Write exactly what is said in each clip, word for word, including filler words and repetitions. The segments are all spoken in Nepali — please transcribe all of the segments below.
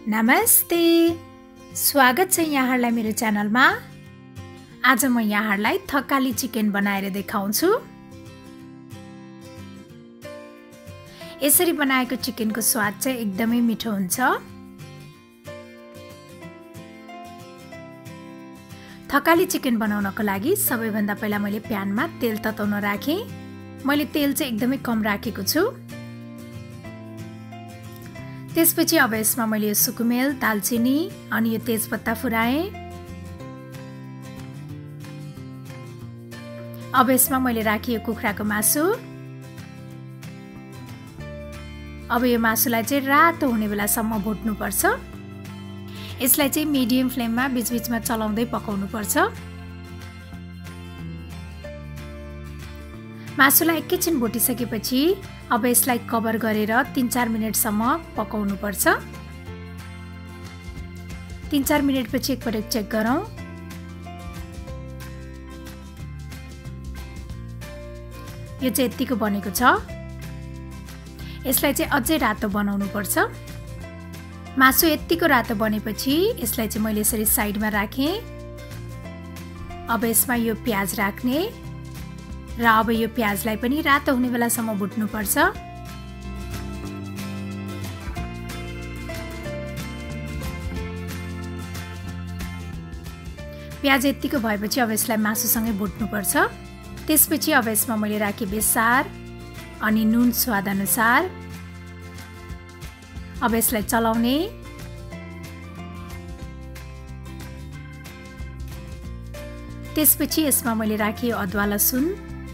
नमस्ते, स्वागत छ यहाँहरुलाई मेरो च्यानलमा। आज म यहाँहरुलाई थकाली चिकन बनाएर देखाउँछु। यसरी बनाएको चिकनको स्वाद चाहिँ एकदमै मिठो हुन्छ। थकाली चिकन बनाउनको लागि सबैभन्दा पहिला मैले प्यानमा तेल तताउन राखे। मैले तेल चाहिँ एकदमै कम राखेको छु। त्यसपछि अब यसमा मैले यो सुकुमेल, दालचिनी अनि यो तेजपत्ता फुराए। अब यसमा मैले राखेको कुखुराको मासु। अब यो मासुलाई चाहिँ रातो हुने बेलासम्म भुट्नु पर्छ। यसलाई चाहिँ मिडियम फ्लेममा बीचबीचमा चलाउँदै पकाउनु पर्छ। मासुलाई एकैछिन भुटिसकेपछि अब यसलाई कभर गरेर तीन चार मिनेटसम्म पकाउनु पर्छ। तीन चार मिनेटपछि एकपटक चेक गरौँ। यो चाहिँ यतिको बनेको छ। यसलाई चाहिँ अझै रातो बनाउनु पर्छ। मासु यतिको रातो बनेपछि यसलाई चाहिँ मैले यसरी साइडमा राखेँ। अब यसमा यो प्याज राख्ने र अब यो प्याजलाई पनि रातो हुने बेलासम्म भुट्नु पर्छ। प्याज यतिको भएपछि अब यसलाई मासुसँगै भुट्नु पर्छ। त्यसपछि अब यसमा मैले राखेँ बेसार अनि नुन स्वाद अनुसार। अब यसलाई चलाउने। त्यसपछि यसमा मैले राखेँ अदुवा लसुन।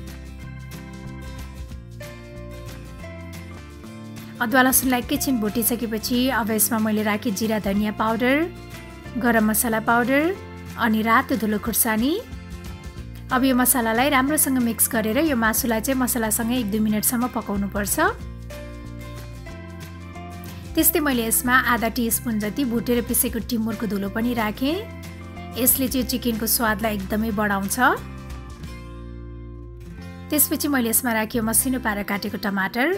अदुवा लसुनलाई एकैछिन भुटिसकेपछि अब यसमा मैले राखेँ जिरा धनिया पाउडर, गरम मसला पाउडर अनि रातो धुलो खुर्सानी। अब यो मसलालाई राम्रोसँग मिक्स गरेर यो मासुलाई चाहिँ मसलासँगै एक दुई मिनटसम्म पकाउनु पर्छ। त्यस्तै मैले यसमा आधा टीस्पुन जति भुटेर पिसेको टिमुरको धुलो पनि राखेँ। यसले चाहिँ चिकनको स्वादलाई एकदमै बढाउँछ। त्यसपछि मैले यसमा राखेँ मसिनो पारेर काटेको टमाटर।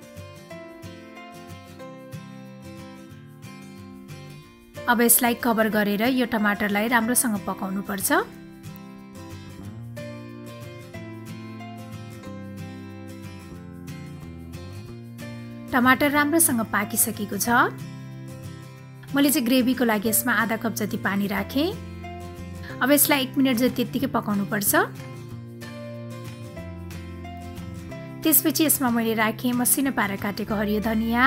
अब यसलाई कभर गरेर यो टमाटरलाई राम्रोसँग पकाउनु पर्छ। टमाटर राम्रोसँग पाकिसकेको छ। मैले चाहिँ ग्रेभीको लागि यसमा आधा कप जति पानी राखेँ। अब यसलाई एक मिनट जति त्यतिकै पकाउनु पर्छ। त्यसपछि यसमा मैले राखेँ मसिनो पारेर काटेको हरियो धनिया।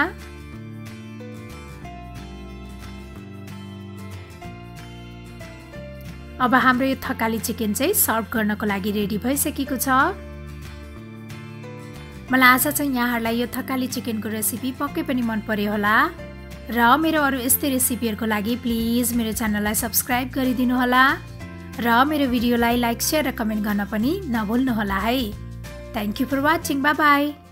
अब हाम्रो यो थकाली चिकन चाहिँ सर्भ गर्नको लागि रेडी भइसकेको छ। मलाई आशा छ यहाँहरुलाई यो थकाली चिकनको रेसिपी पक्कै पनि मन पर्यो होला र मेरो अरु यस्तै रेसिपीहरुको लागि प्लिज मेरो च्यानललाई सब्स्क्राइब गरिदिनु होला र मेरो भिडियोलाई लाइक, शेयर र कमेन्ट गर्न पनि नभुल्नु होला है। Thank you for watching. Bye by.